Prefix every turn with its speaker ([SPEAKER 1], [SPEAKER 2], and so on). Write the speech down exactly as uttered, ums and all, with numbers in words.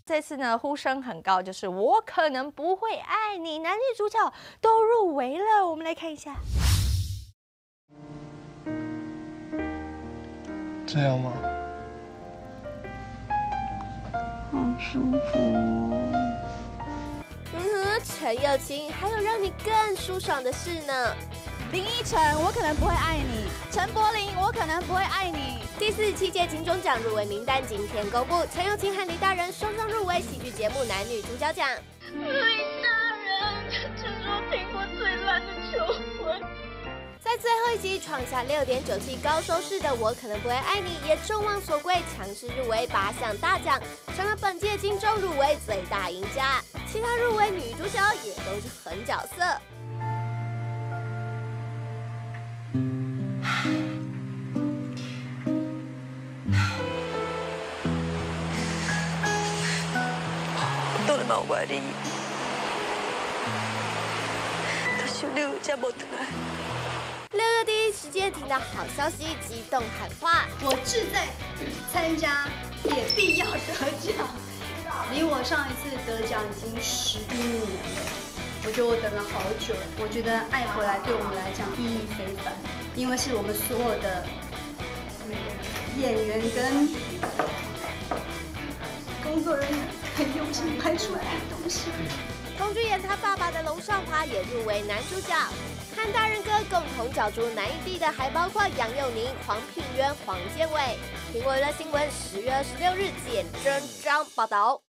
[SPEAKER 1] 这次呢呼声很高，就是我可能不会爱你，男女主角都入围了。我们来看一下，
[SPEAKER 2] 这样吗？好舒服哦。
[SPEAKER 3] 嗯哼，陈又青，还有让你更舒爽的事呢。
[SPEAKER 4] 林依晨，我可能不会爱你；陈柏霖，我可能不会爱你。
[SPEAKER 3] 第四十七届金钟奖入围名单今天公布，陈又青和李大人双双入围喜剧节目男女主角奖。
[SPEAKER 5] 李大人，这是我听过最烂的求婚。
[SPEAKER 3] 在最后一集创下六点九七高收视的《我可能不会爱你》，也众望所归，强势入围八项大奖，成了本届金钟入围最大赢家。其他入围女主角也都是狠角色。
[SPEAKER 6] 倒来嘛有怪你，但是你有这无回来。
[SPEAKER 3] 六月第一时间听到好消息，激动喊话：
[SPEAKER 7] 我志在参加，也必要得奖。离我上一次得奖已经十一年了，我觉得我等了好久。我觉得爱回来对我们来讲意义非凡，因为是我们所有的演员跟工作人员很用心拍出来的东西。
[SPEAKER 3] 龚俊演他爸爸的龙少华也入围男主角，和大人哥共同角逐男一弟的还包括杨佑宁、黄品源、黄建伟。苹果娱乐新闻十月二十六日简真章报道。